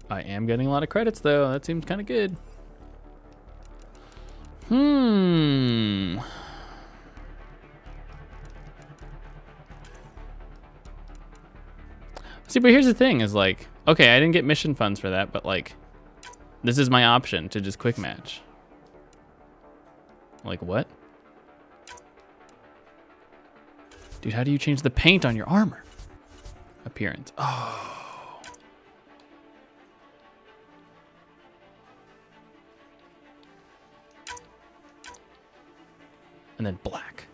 I am getting a lot of credits though. That seems kind of good. See, but here's the thing is like, okay, I didn't get mission funds for that, but like, this is my option to just quick match. Like what? Dude, how do you change the paint on your armor? Appearance. Oh. And then black.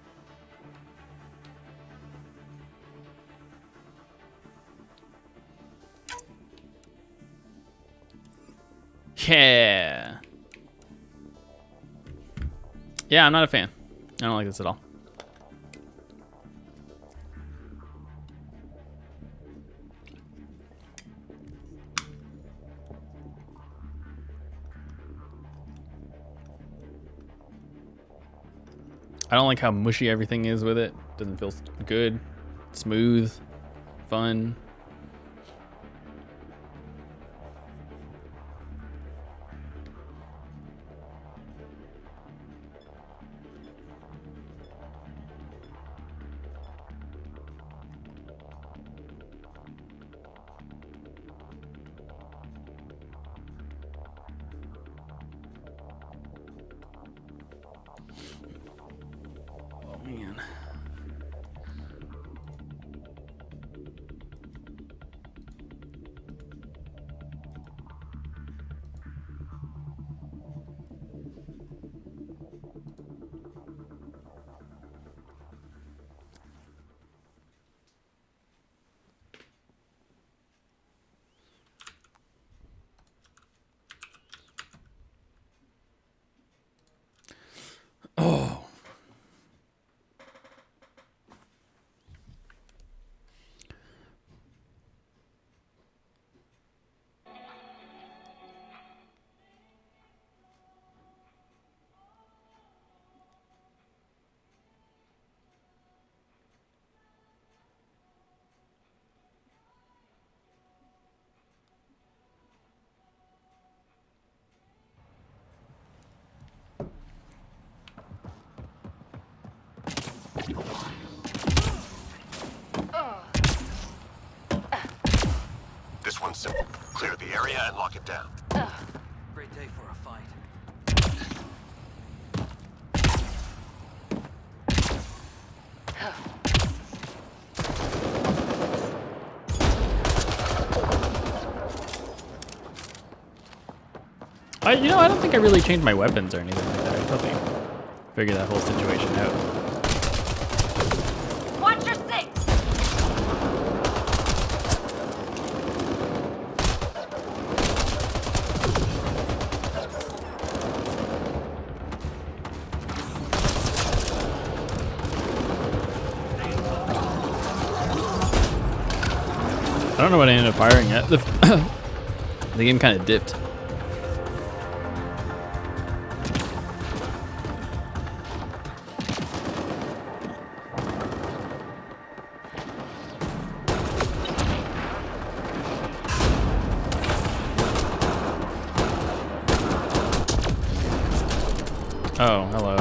Yeah. Yeah, I'm not a fan. I don't like this at all. I don't like how mushy everything is with it. Doesn't feel good, smooth, fun. Oh. This one's simple. Clear the area and lock it down. Great day for a fight. You know, I don't think I really changed my weapons or anything like that. I probably figured that whole situation out. Watch your six. I don't know what I ended up firing at. The game kind of dipped. Oh, hello.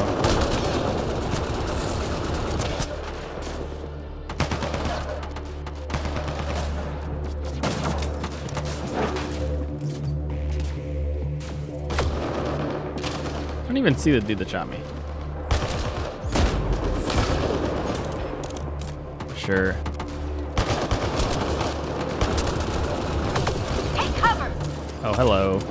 I don't even see the dude that shot me. Sure. Take cover. Oh, hello.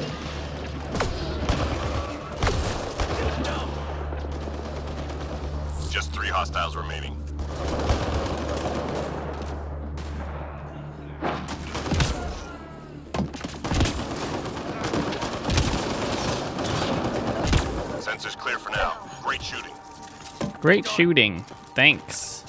Just 3 hostiles remaining. Sensors clear for now. Great shooting. Great shooting. Thanks.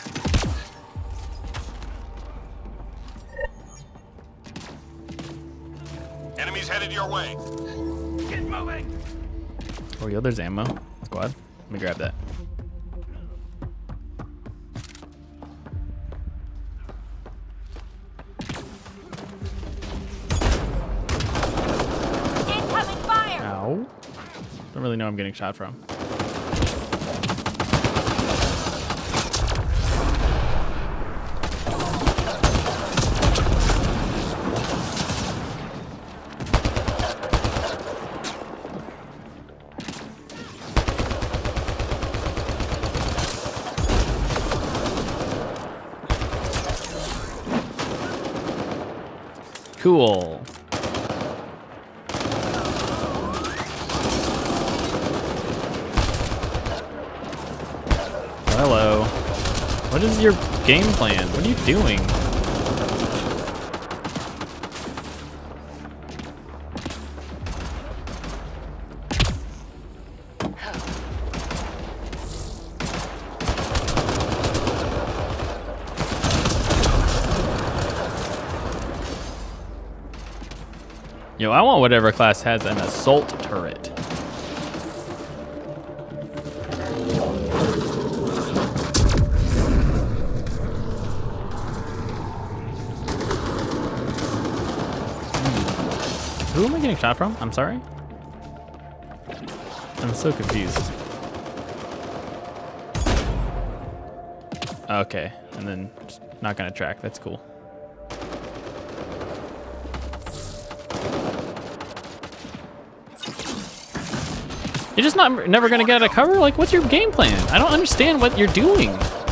Enemies headed your way. Get moving. Oh, yo, there's ammo. Squad. Let me grab that. Ow. Don't really know I'm getting shot from. Cool. Hello. What is your game plan? What are you doing? Yo, I want whatever class has an assault turret. Who am I getting shot from? I'm sorry. I'm so confused. Okay, and then just not gonna track. That's cool. You're just never gonna get out of cover? Like, what's your game plan? I don't understand what you're doing.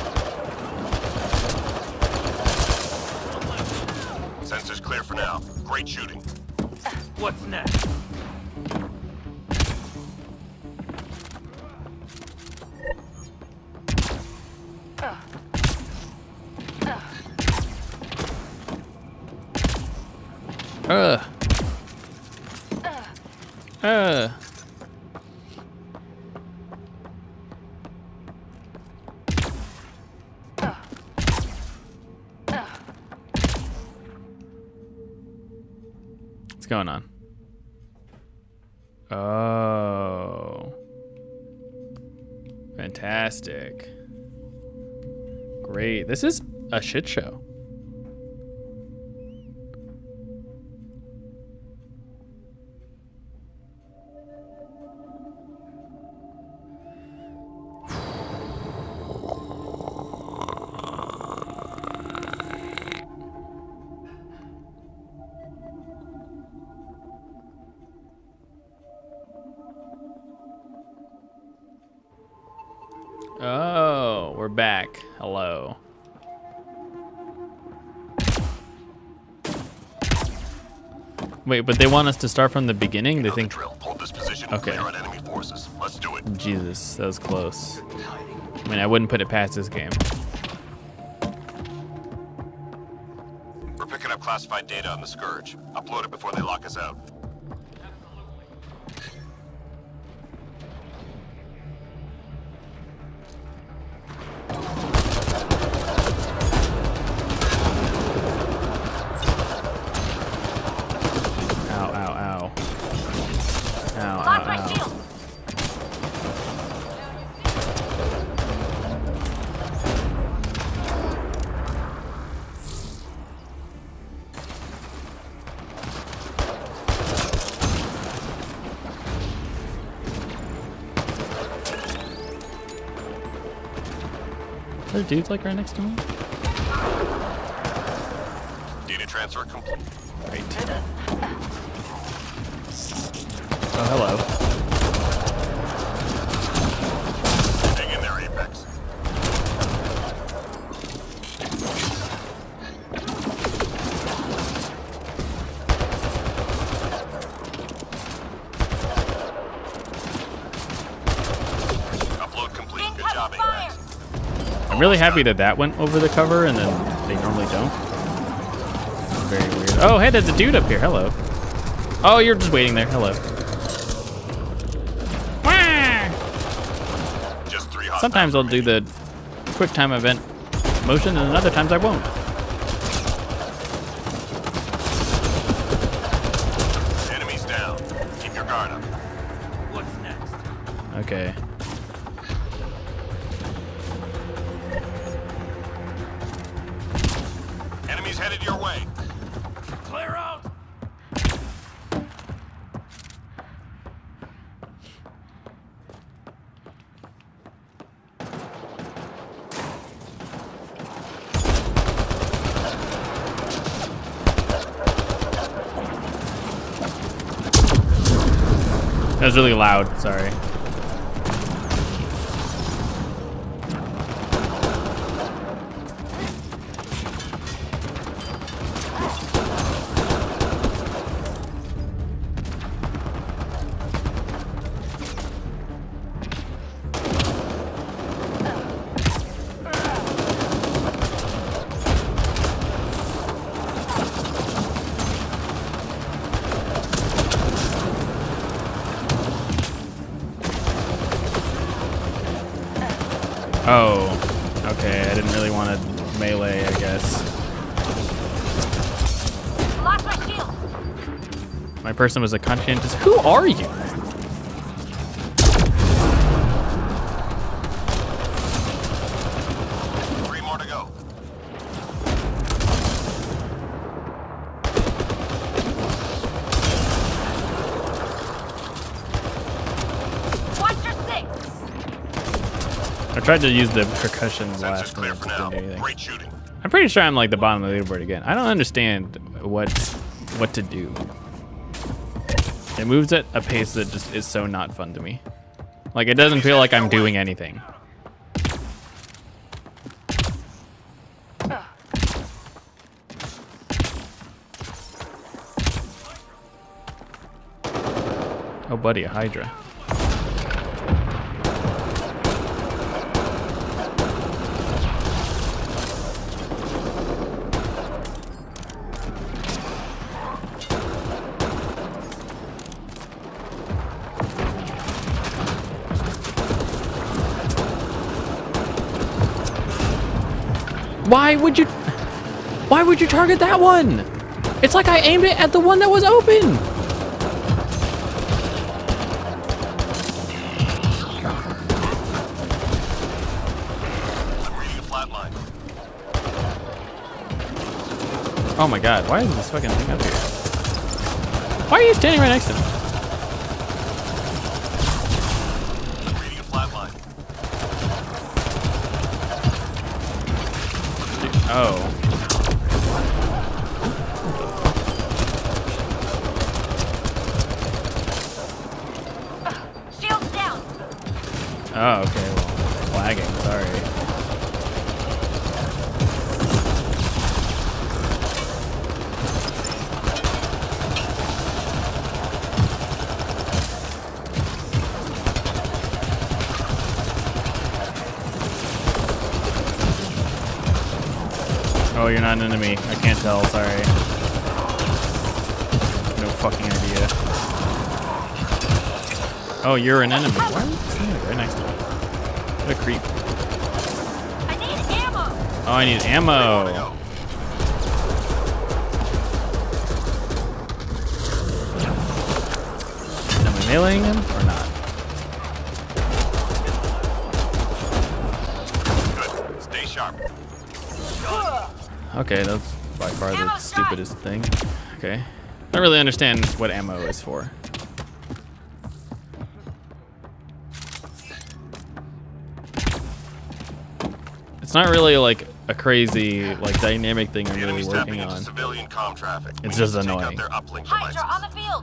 Sensors clear for now. Great shooting. What's next? What's going on? Oh. Fantastic. Great. This is a shit show. Oh, we're back. Hello. Wait, but they want us to start from the beginning? They think... Hold this position. Okay. Clear out enemy forces. Let's do it. Jesus, that was close. I mean, I wouldn't put it past this game. We're picking up classified data on the Scourge. Upload it before they lock us out. Are there dudes like right next to me? Data transfer complete. Great. Oh, hello. Hang in there, Apex. Upload complete. Good job, Apex. I'm really happy that that went over the cover and then they normally don't. Very weird. Oh, hey, there's a dude up here. Hello. Oh, you're just waiting there. Hello. Just 3 Sometimes I'll do the quick time event motion and other times I won't. Enemies down. Keep your guard up. What's next? Okay. Enemies headed your way. Clear out! That was really loud, sorry. Oh, okay. I didn't really want to melee, I guess. Lost my shield. My person was a conscientious. Who are you? Three more to go. Watch your six. I tried to use the percussion Sensors blast and clear it for just didn't now. do anything. Great shooting. I'm pretty sure I'm like the bottom of the leaderboard again. I don't understand what to do. It moves at a pace that just is so not fun to me. Like it doesn't feel like I'm doing anything. Oh buddy, a Hydra. Why would you target that one? It's like I aimed it at the one that was open. I'm reading a flat line. Oh my god, why is this fucking thing up here? Why are you standing right next to me? I'm reading a flat line. Oh. Shield's down. Oh, okay, well, lagging, sorry. Oh, you're not an enemy. I can't tell, sorry. No fucking idea. Oh, you're an enemy. Why are you standing right next to me? What a creep. I need ammo. Oh, I need ammo. Go. Am I meleeing him or not? Good. Stay sharp. Okay, that's by far the stupidest thing. Okay. I don't really understand what ammo is for. It's not really like a crazy, like dynamic thing I'm The really enemy's working tapping into on. civilian comm traffic. It's We just need to take out annoying. their uplink Hydra on devices. the field.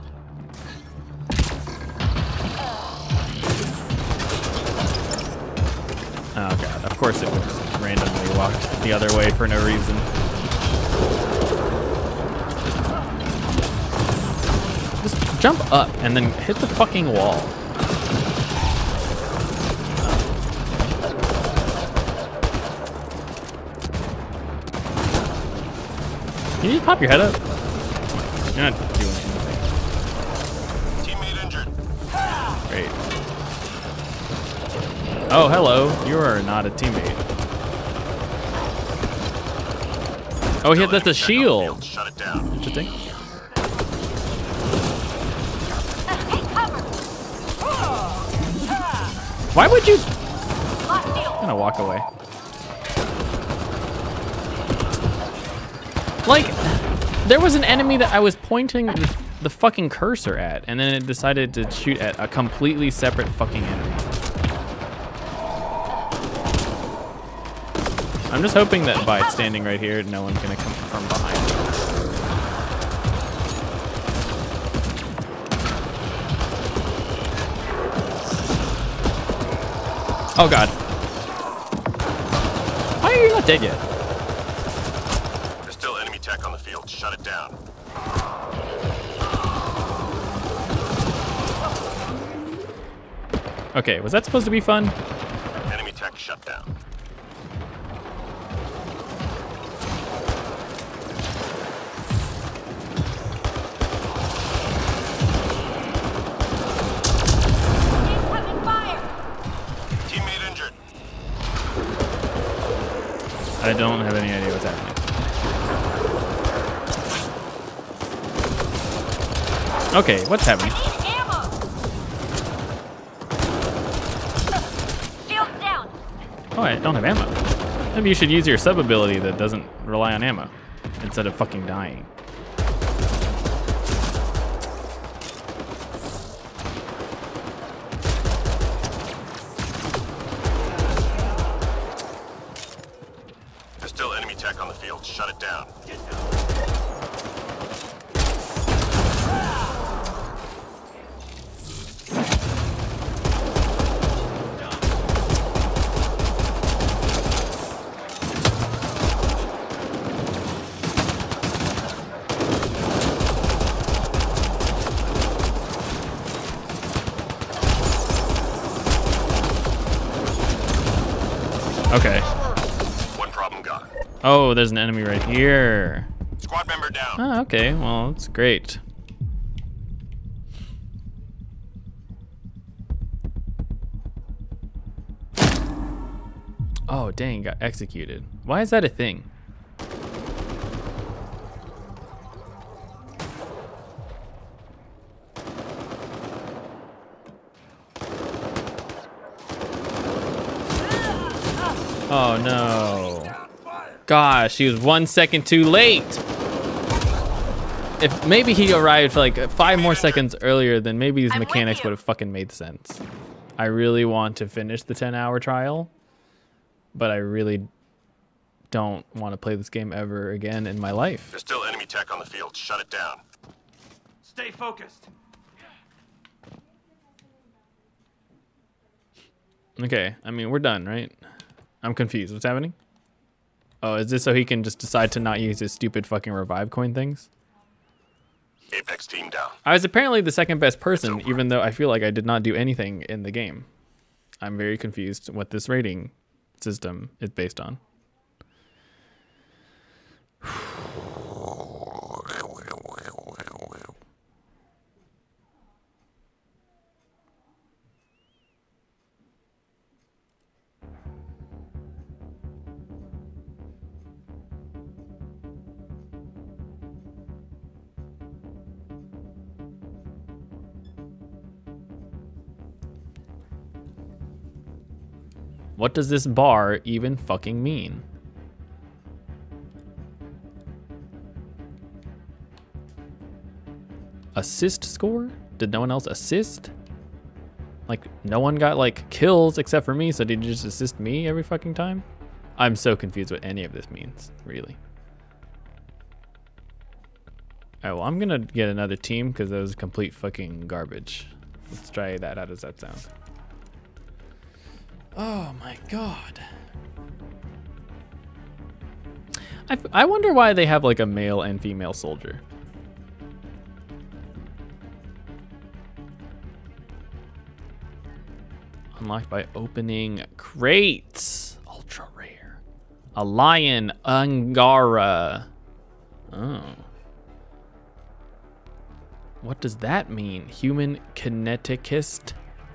Oh god, of course it would just randomly walk the other way for no reason. Just jump up and then hit the fucking wall. Can you pop your head up? You're not doing anything. Teammate injured. Great. Oh, hello. You are not a teammate. Oh, he hit that's a shield. Shut it down. Interesting. Take cover. Why would you? Lost shield. I'm gonna walk away. Like, there was an enemy that I was pointing the fucking cursor at, and then it decided to shoot at a completely separate fucking enemy. I'm just hoping that by standing right here, no one's gonna come from behind me. Oh god. Why are you not dead yet? There's still enemy tech on the field. Shut it down. Okay, was that supposed to be fun? Enemy tech shut down. Incoming fire! Teammate injured. I don't have any idea what's happening. Okay, what's happening? I need ammo! Shields down! Oh, I don't have ammo. Maybe you should use your sub ability that doesn't rely on ammo instead of fucking dying. There's still enemy tech on the field. Shut it down. Okay. One problem gone. Oh, there's an enemy right here. Squad member down. Oh, okay. Well, that's great. Oh, dang, got executed. Why is that a thing? Oh no. Gosh, he was 1 second too late. If maybe he arrived like 5 more seconds earlier, then maybe these I'm with mechanics you. would have fucking made sense. I really want to finish the 10-hour trial, but I really don't want to play this game ever again in my life. There's still enemy tech on the field. Shut it down. Stay focused. Okay, I mean, we're done, right? I'm confused. What's happening? Oh, is this so he can just decide to not use his stupid fucking revive coin things? Apex team down. I was apparently the second best person, even though I feel like I did not do anything in the game. I'm very confused what this rating system is based on. What does this bar even fucking mean? Assist score? Did no one else assist? Like, no one got, like, kills except for me, so did you just assist me every fucking time? I'm so confused what any of this means, really. Alright, well, I'm gonna get another team, because that was complete fucking garbage. Let's try that. How does that sound? Oh my god. I wonder why they have like a male and female soldier. Unlocked by opening crates. Ultra rare. A lion Angara. Oh. What does that mean? Human kineticist?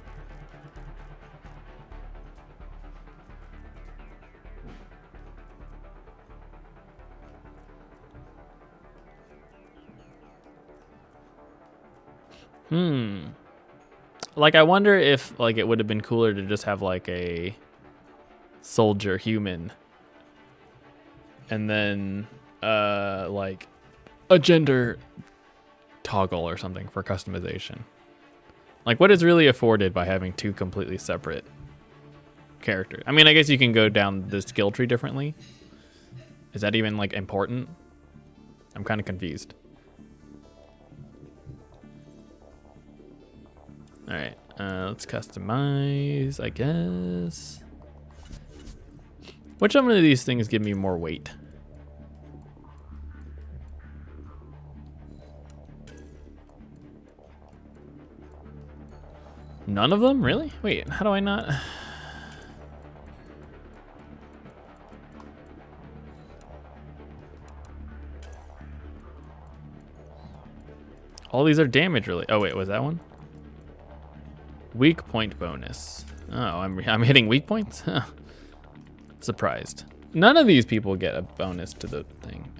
Like, I wonder if, like, it would have been cooler to just have, like, a soldier human. And then, like, a gender toggle or something for customization. Like, what is really afforded by having two completely separate characters? I mean, I guess you can go down the skill tree differently. Is that even, like, important? I'm kind of confused. All right. Let's customize, I guess. Which one of these things give me more weight? None of them? Really? Wait, how do I not? All these are damage really. Oh wait, was that one? Weak point bonus. Oh, I'm hitting weak points? Surprised. None of these people get a bonus to the thing.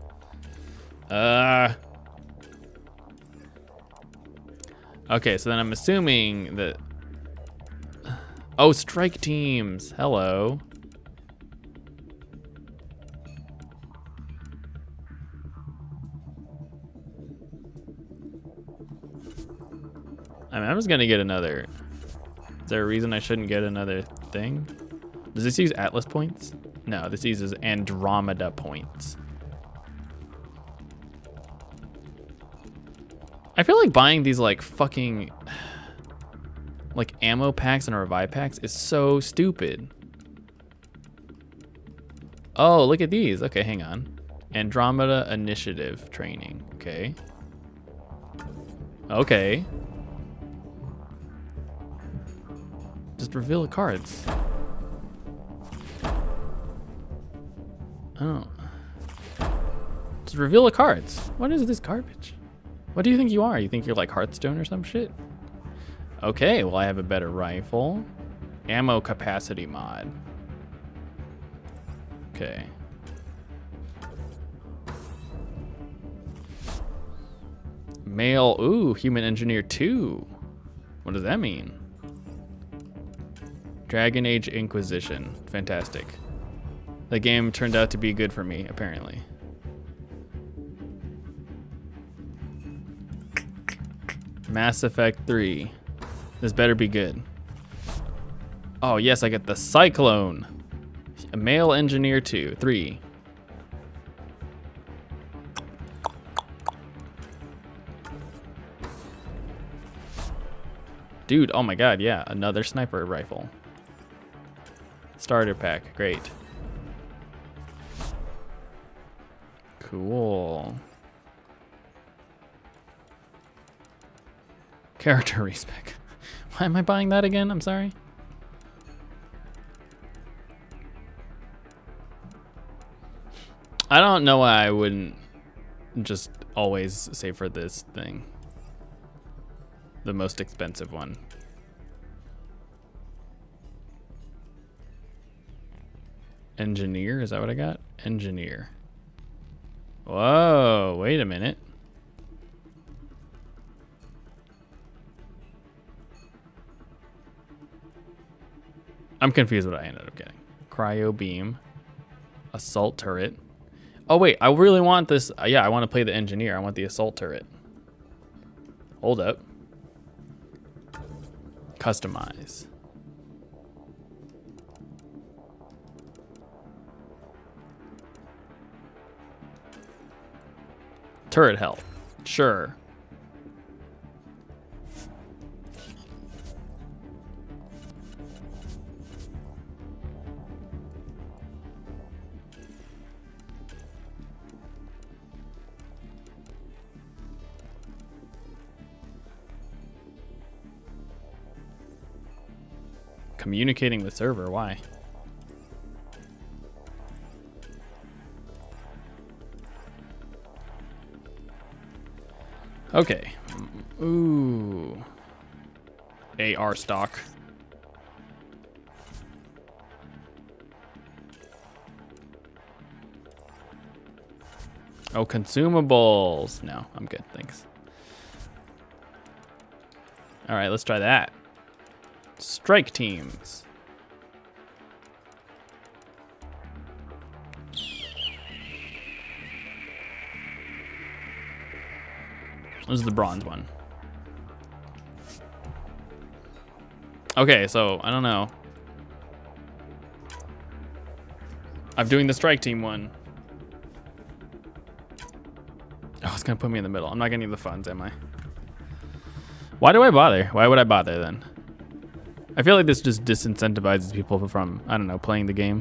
Okay, so then I'm assuming that... Oh, strike teams. Hello. I mean, I'm just gonna get another... Is there a reason I shouldn't get another thing? Does this use Atlas points? No, this uses Andromeda points. I feel like buying these like fucking like ammo packs and revive packs is so stupid. Oh, look at these. Okay, hang on. Andromeda initiative training. Okay. Okay. Just reveal the cards. Oh. Just reveal the cards. What is this garbage? What do you think you are? You think you're like Hearthstone or some shit? Okay, well I have a better rifle. Ammo capacity mod. Okay. Male, ooh, human engineer 2. What does that mean? Dragon Age Inquisition, fantastic. The game turned out to be good for me, apparently. Mass Effect 3. This better be good. Oh yes, I get the Cyclone. A male engineer 2, 3. Dude, oh my god, yeah, another sniper rifle. Starter pack, great. Cool. Character respec. Why am I buying that again? I'm sorry. I don't know why I wouldn't just always say for this thing. The most expensive one. Engineer, is that what I got? Engineer. Whoa, wait a minute. I'm confused what I ended up getting. Cryo beam, assault turret. Oh wait, I really want this. Yeah, I want to play the engineer. I want the assault turret. Hold up. Customize. Turret health, sure. Communicating with server, why? Okay. Ooh. AR stock. Oh, consumables. No, I'm good, thanks. All right, let's try that. Strike teams. This is the bronze one. Okay, so I don't know. I'm doing the strike team one. Oh, it's gonna put me in the middle. I'm not gonna need the funds, am I? Why do I bother? Why would I bother then? I feel like this just disincentivizes people from, I don't know, playing the game.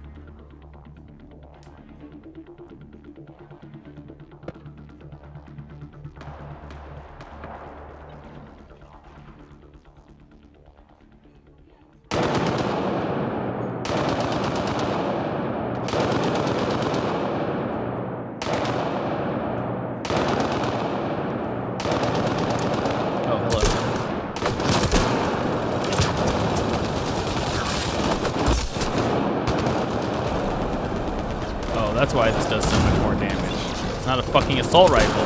That's why this does so much more damage. It's not a fucking assault rifle.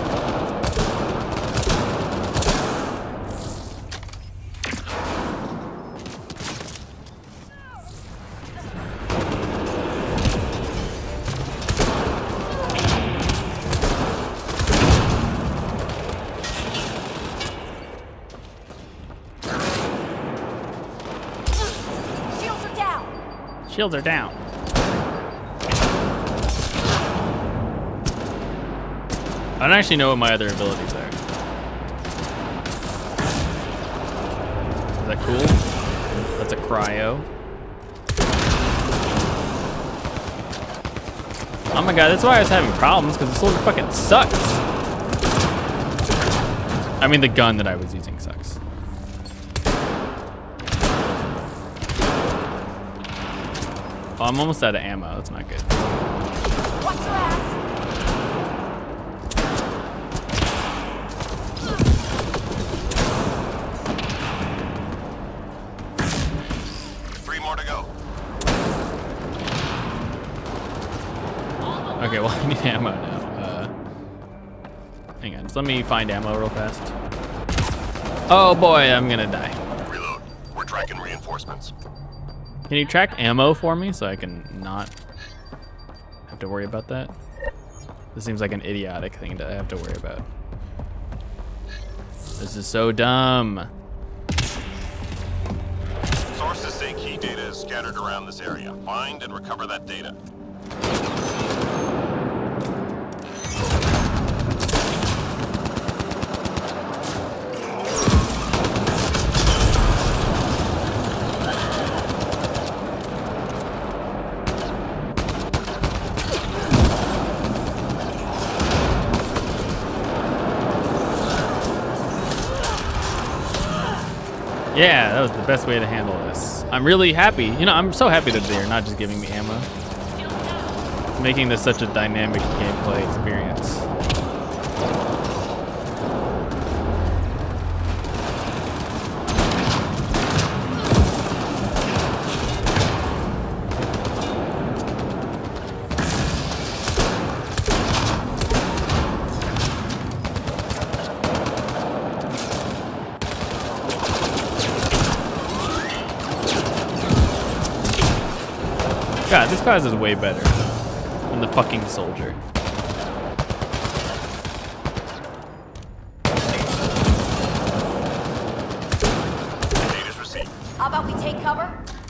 Shields are down. Shields are down. I don't actually know what my other abilities are. Is that cool? That's a cryo. Oh my god, that's why I was having problems, because the soldier fucking sucks. I mean, the gun that I was using sucks. Oh, I'm almost out of ammo. That's not good. Watch your ass. 3 more to go. Okay, well, I need ammo now. Hang on, just let me find ammo real fast. Oh boy, I'm gonna die. Reload. We're tracking reinforcements. Can you track ammo for me so I can not have to worry about that? This seems like an idiotic thing to have to worry about. This is so dumb. Sources say key data is scattered around this area. Find and recover that data. Yeah, that was the best way to handle this. I'm really happy. You know, I'm so happy that they're not just giving me ammo. It's making this such a dynamic gameplay experience. God, this class is way better than the fucking soldier. Data's received. How about we take cover?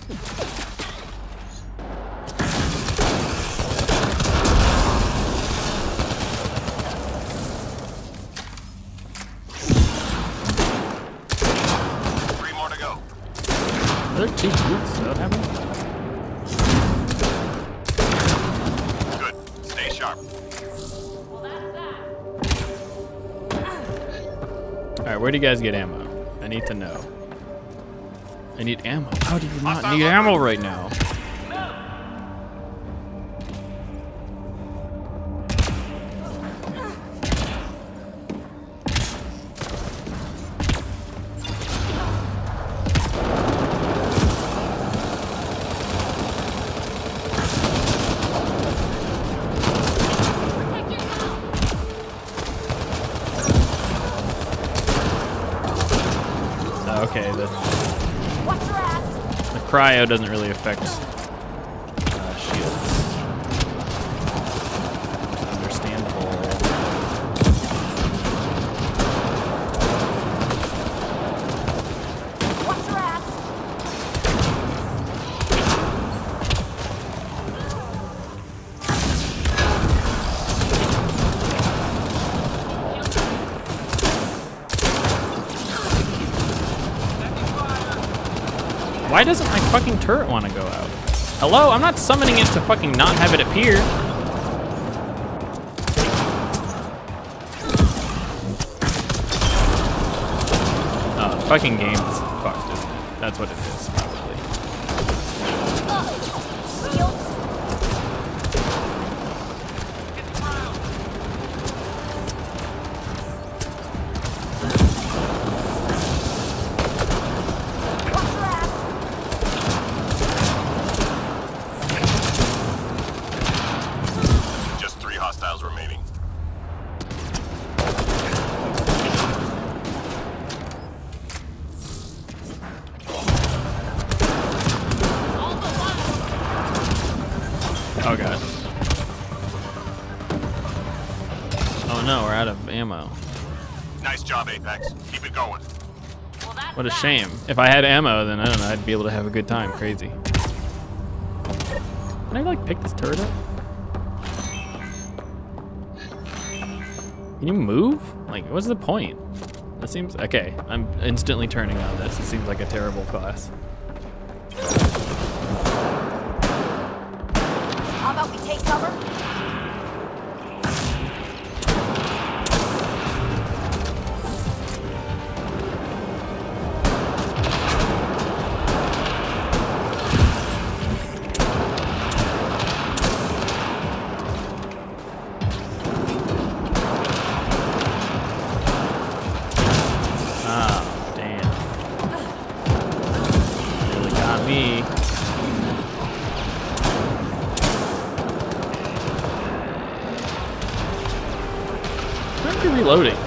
Three more to go. Are there 2 groups that happen? Alright, where do you guys get ammo? I need to know. I need ammo. How do you not need ammo right now? Okay, the cryo doesn't really affect shields. Understandable. Watch your ass. Why doesn't my fucking turret want to go out? Hello? I'm not summoning it to fucking not have it appear. Oh, the fucking game's fucked, isn't it? That's what it is, probably. Shields. Watch your ass. Just 3 hostiles remaining. Oh god. Oh no, we're out of ammo. Nice job, Apex. Keep it going. Well, that's What a that. shame. If I had ammo, then I don't know, I'd be able to have a good time. Crazy. Can I like pick this turret up? Can you move? Like, what's the point? That seems, okay, I'm instantly turning on this. It seems like a terrible class. How about we take cover? Oh, damn. Really got me. Why are you reloading?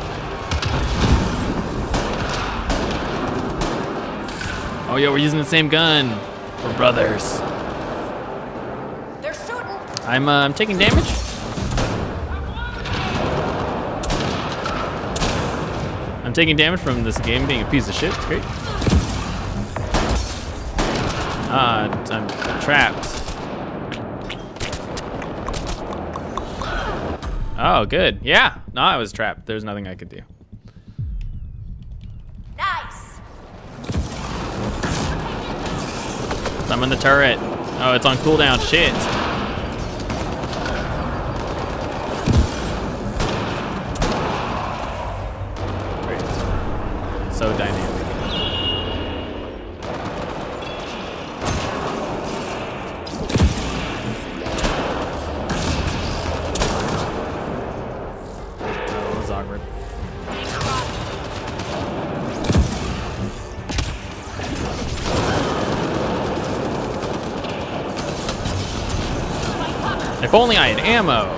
Oh, yeah, we're using the same gun. We're brothers. They're shooting. I'm taking damage. I'm taking damage from this game being a piece of shit. It's great. I'm trapped. Oh, good. Yeah. No, I was trapped. There's nothing I could do. Nice. Summon the turret. Oh, it's on cooldown. Shit. Great. So dynamic. That was awkward. If only I had ammo.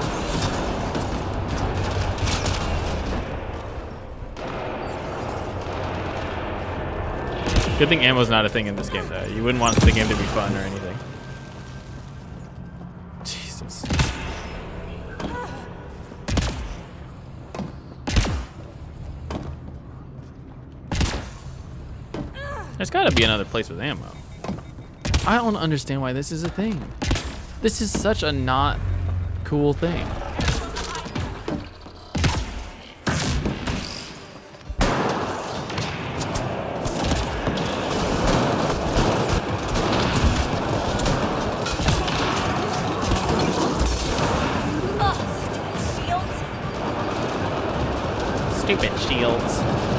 Good thing ammo's not a thing in this game, though. You wouldn't want the game to be fun or anything. Jesus. There's gotta be another place with ammo. I don't understand why this is a thing. This is such a not cool thing. Shields. Stupid shields.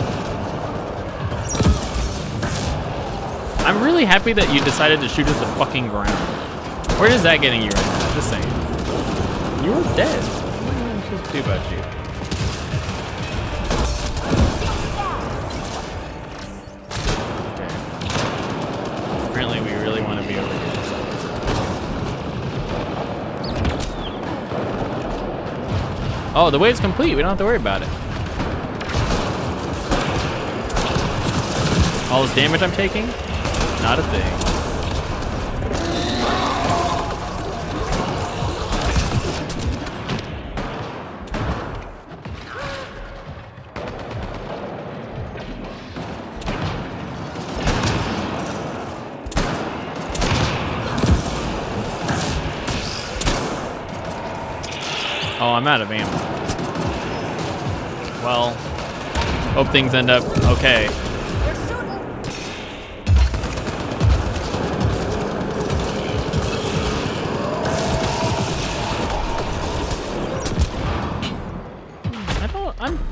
I'm really happy that you decided to shoot at the fucking ground. Where is that getting you right now? Just saying. You were dead. What am I supposed to do about you? Okay. Apparently we really want to be over here. Oh, the wave's complete. We don't have to worry about it. All this damage I'm taking? Not a thing. Oh, I'm out of ammo. Well, hope things end up okay. They're shooting.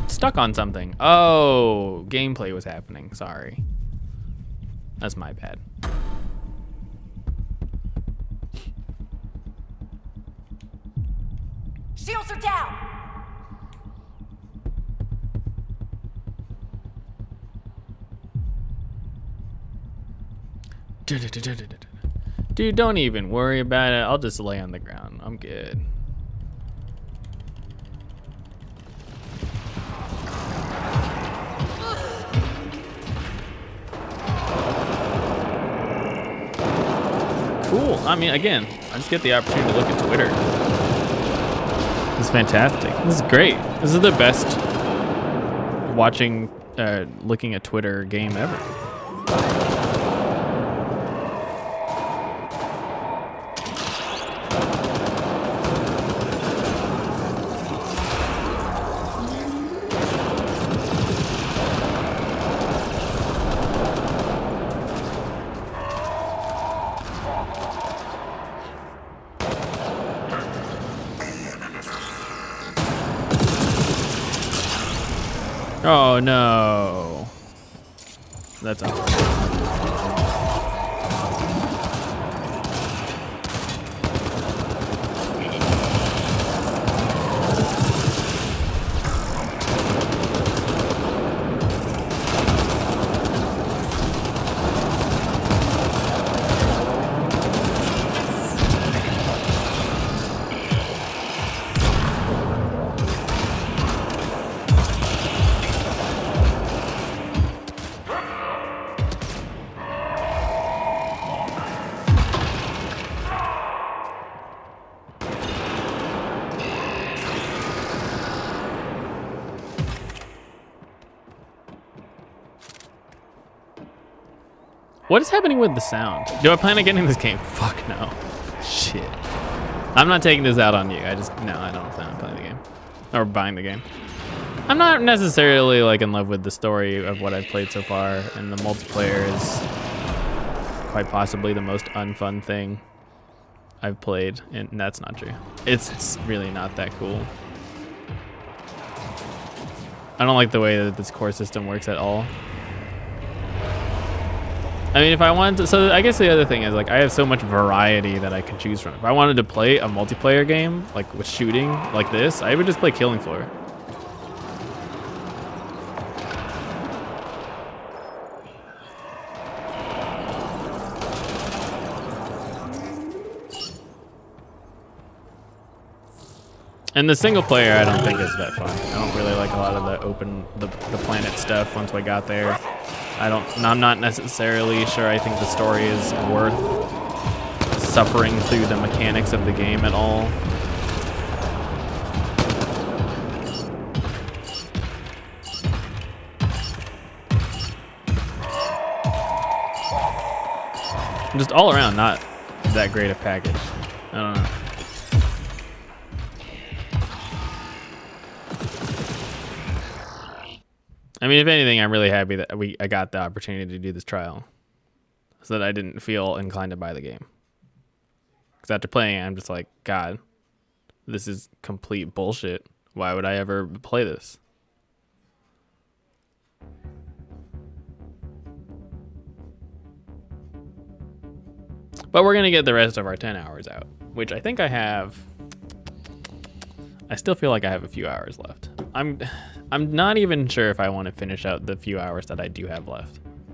stuck on something. Oh, gameplay was happening. Sorry. That's my bad. Shields are down. Dude, don't even worry about it. I'll just lay on the ground. I'm good. Cool. I mean, again, I just get the opportunity to look at Twitter. This is fantastic. This is great. This is the best looking at Twitter game ever. Oh no. That's unfortunate. What is happening with the sound? Do I plan on getting this game? Fuck no. Shit. I'm not taking this out on you. I don't plan on playing the game. Or buying the game. I'm not necessarily like in love with the story of what I've played so far, and the multiplayer is quite possibly the most unfun thing I've played, and that's not true. It's really not that cool. I don't like the way that this core system works at all. I mean, if I wanted to, so I guess the other thing is like I have so much variety that I can choose from. If I wanted to play a multiplayer game, like with shooting like this, I would just play Killing Floor. And the single player I don't think is that fun. I don't really like a lot of the planet stuff once I got there. I'm not necessarily sure I think the story is worth suffering through the mechanics of the game at all. Just all around, not that great a package. I don't know. I mean, if anything, I'm really happy that I got the opportunity to do this trial, so that I didn't feel inclined to buy the game. Because after playing it, I'm just like, God, this is complete bullshit. Why would I ever play this? But we're gonna get the rest of our 10 hours out, which I think I have. I still feel like I have a few hours left. I'm not even sure if I want to finish out the few hours that I do have left.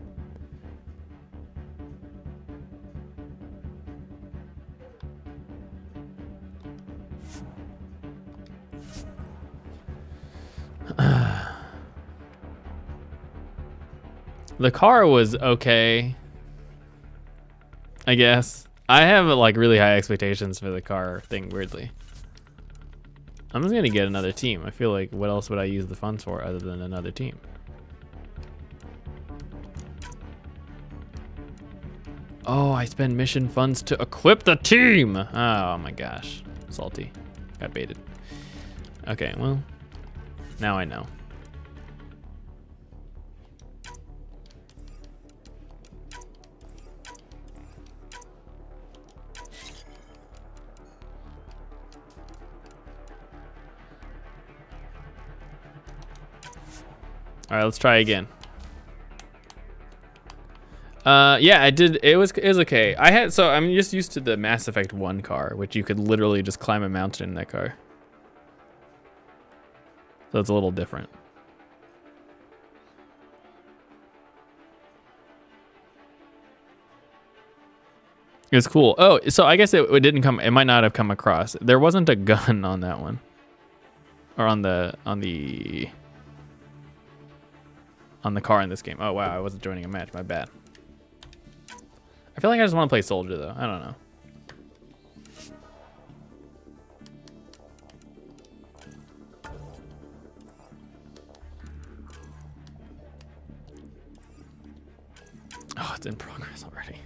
The car was okay, I guess. I have like really high expectations for the car thing, weirdly. I'm just gonna get another team. I feel like what else would I use the funds for other than another team? Oh, I spend mission funds to equip the team. Oh my gosh, salty. Got baited. Okay, well, now I know. All right, let's try again. Yeah, I did. It was okay. I'm just used to the Mass Effect 1 car, which you could literally just climb a mountain in that car. So it's a little different. It was cool. Oh, so I guess it didn't come. It might not have come across. There wasn't a gun on that one, or on the car in this game. Oh wow, I wasn't joining a match. My bad. I feel like I just want to play soldier though. I don't know. Oh, it's in progress already.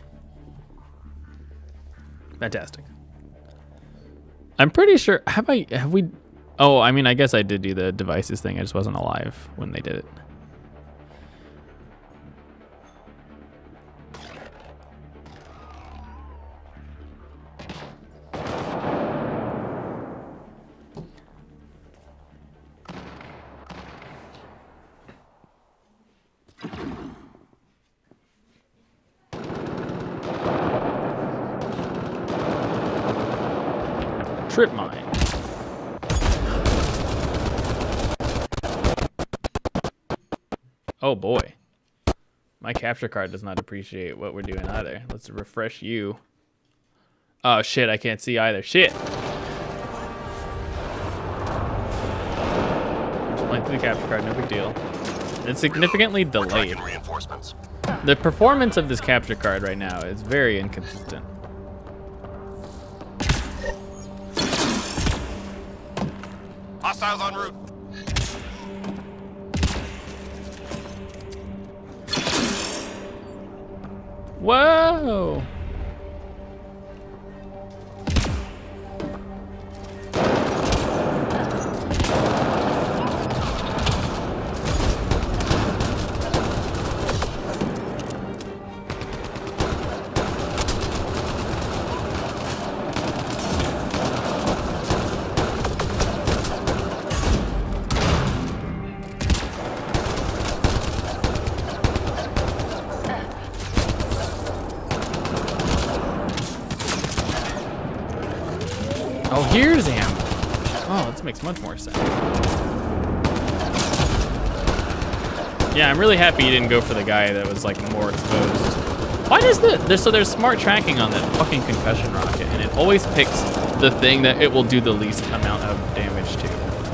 Fantastic. I'm pretty sure. Have we? Oh, I mean, I guess I did do the devices thing. I just wasn't alive when they did it. Trip mine. Oh boy. My capture card does not appreciate what we're doing either. Let's refresh you. Oh shit, I can't see either. Shit. Just playing through the capture card, no big deal. It's significantly delayed. The performance of this capture card right now is very inconsistent. Hostiles en route. Whoa! Oh, here's ammo. Oh, this makes much more sense. Yeah, I'm really happy you didn't go for the guy that was like more exposed. Why does so there's smart tracking on that fucking concussion rocket, and it always picks the thing that it will do the least amount of damage to.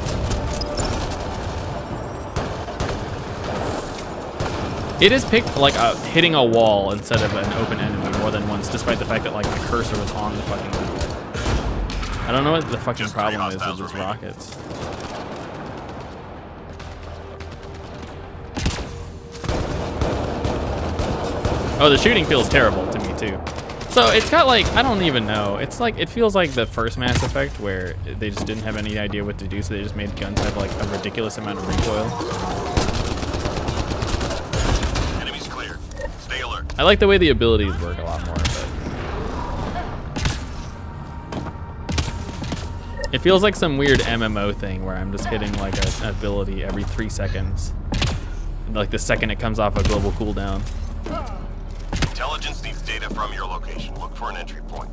It has picked like hitting a wall instead of an open enemy more than once, despite the fact that like the cursor was on the fucking wall. I don't know what the fucking problem is with these rockets. Oh, the shooting feels terrible to me too. So it's got like, I don't even know. It's like, it feels like the first Mass Effect where they just didn't have any idea what to do, so they just made guns have like a ridiculous amount of recoil. Enemies clear. Stay alert. I like the way the abilities work a lot more, but it feels like some weird MMO thing where I'm just hitting like an ability every 3 seconds. Like the second it comes off a global cooldown. Intelligence needs data from your location. Look for an entry point.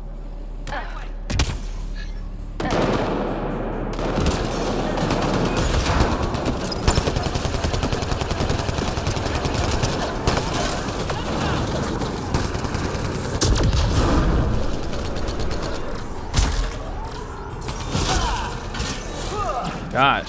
Gosh.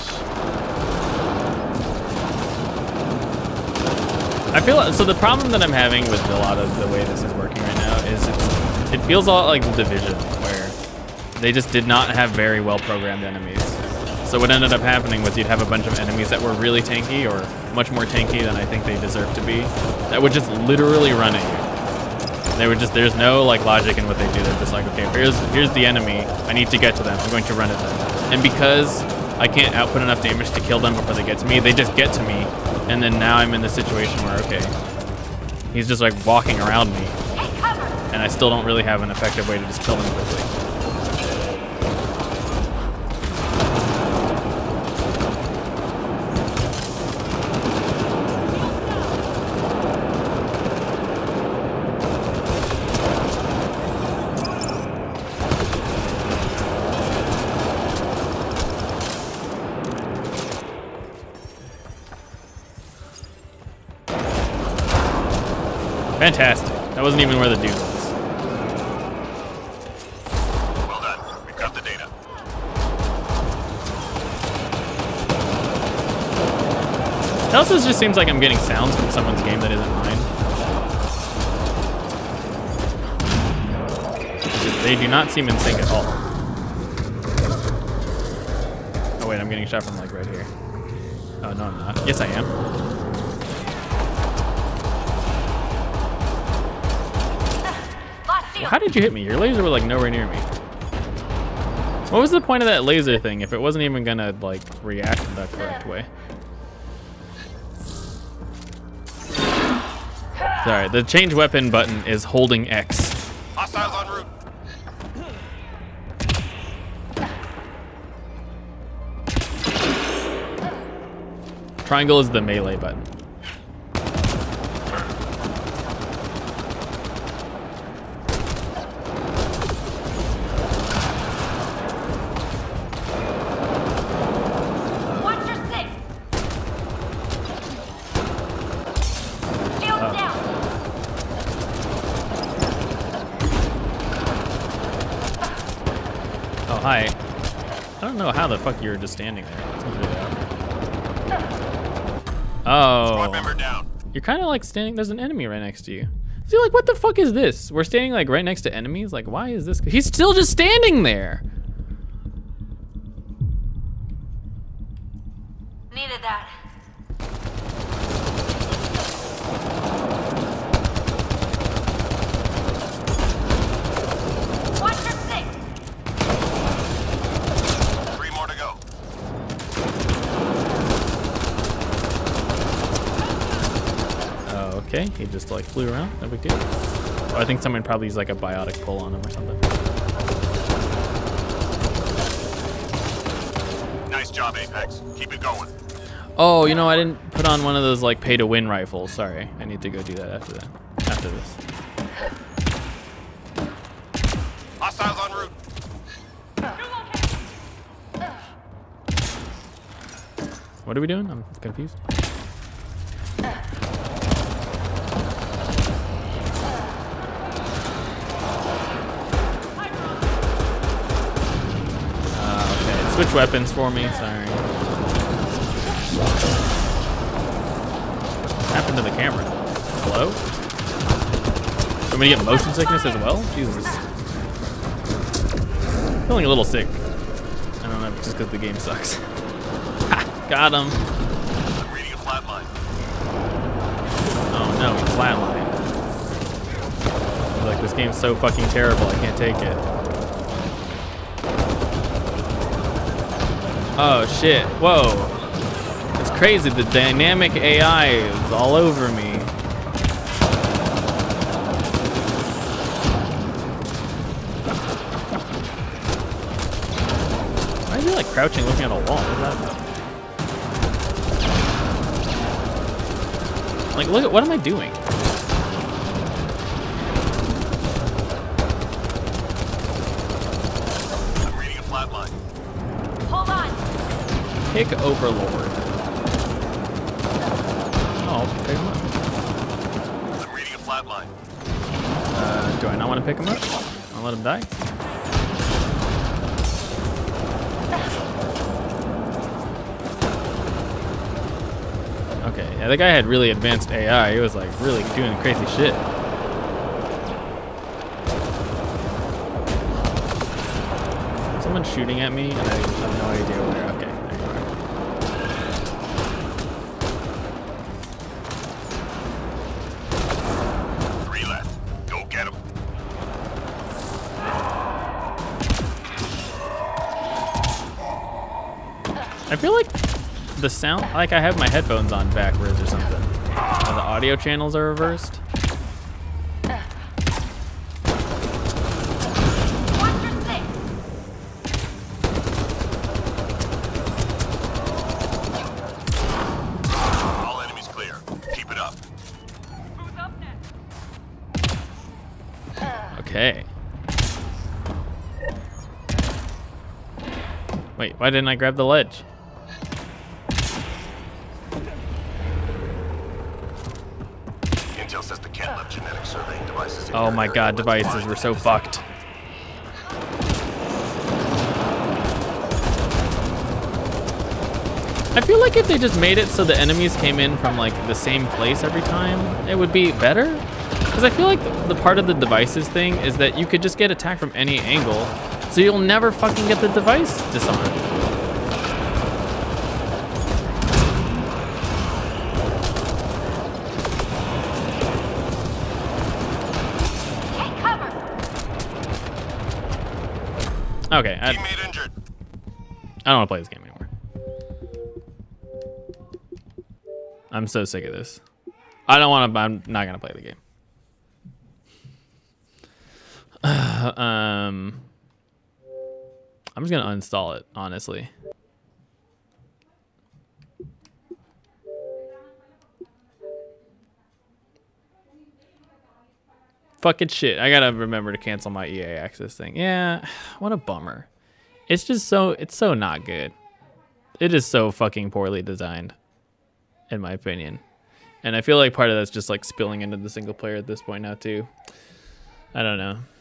I feel so the problem that I'm having with a lot of the way this is working right now is it feels a lot like The Division, where they just did not have very well programmed enemies. So what ended up happening was you'd have a bunch of enemies that were really tanky, or much more tanky than I think they deserve to be, that would just literally run at you. They would just, there's no like logic in what they do. They're just like, okay, here's the enemy. I need to get to them. I'm going to run at them. And because I can't output enough damage to kill them before they get to me, they just get to me. And then now I'm in the situation where, okay, he's just like walking around me. And I still don't really have an effective way to just kill him quickly. Fantastic. That wasn't even where the dude was. Well done. We've got the data. It also just seems like I'm getting sounds from someone's game that isn't mine. They do not seem in sync at all. Oh wait, I'm getting shot from like right here. Oh no, I'm not. Yes, I am. Well, how did you hit me? Your laser was like nowhere near me. What was the point of that laser thing if it wasn't even gonna like react in the correct way? Sorry, the change weapon button is holding X. Hostiles en route. Triangle is the melee button. Watch your six. Shield down. Oh, hi. I don't know how the fuck you were just standing there. That seems really awkward. Squad member Oh. down. You're kind of like standing, there's an enemy right next to you. See, like, what the fuck is this? We're standing like right next to enemies? Like, why is this? He's still just standing there. Needed that. Watch your six. 3 more to go. Okay, he just like flew around, no big deal. Oh, I think someone probably used like a biotic pull on him or something. Nice job, Apex. Keep it going. Oh, you know, I didn't put on one of those like pay to win rifles. Sorry, I need to go do that after that. After this. Hostiles en route. What are we doing? I'm confused. Okay, switch weapons for me. Sorry. What happened to the camera? Hello? Want me to get motion sickness as well? Jesus. Feeling a little sick. I don't know if it's just because the game sucks. Ha! Got him. I'm reading a flatline. Oh no, he flatlined. Like, this game's so fucking terrible, I can't take it. Oh shit, whoa. It's crazy, the dynamic AI is all over me. Why is he like crouching looking at a wall? What is that about? Like, look at, what am I doing? I'm reading a flatline. Hold on. Pick Overlord. Oh, pick him up. I'm reading a flatline. Do I not want to pick him up? I'll let him die. Okay, yeah, the guy had really advanced AI. He was like really doing crazy shit. Someone's shooting at me and I have no idea where. Okay, there you are. 3 left. Go get them. I feel like the sound, like I have my headphones on backwards or something. Or the audio channels are reversed. Watch your six. All enemies clear. Keep it up. Who's up next? Okay. Wait, why didn't I grab the ledge? Intel says the cat left genetic surveying devices in Oh your my area. god, Let's devices find were so and fucked. I feel like if they just made it so the enemies came in from like the same place every time, it would be better. Because I feel like the part of the devices thing is that you could just get attacked from any angle, so you'll never fucking get the device disarmed. Take cover. Okay, I Teammate injured. don't want to play this game anymore. I'm so sick of this. I don't want to. I'm not gonna play the game. I'm just gonna uninstall it, honestly. Fucking shit. I gotta remember to cancel my EA Access thing. Yeah, what a bummer. It's just so, it's so not good. It is so fucking poorly designed, in my opinion. And I feel like part of that's just like spilling into the single player at this point now too. I don't know.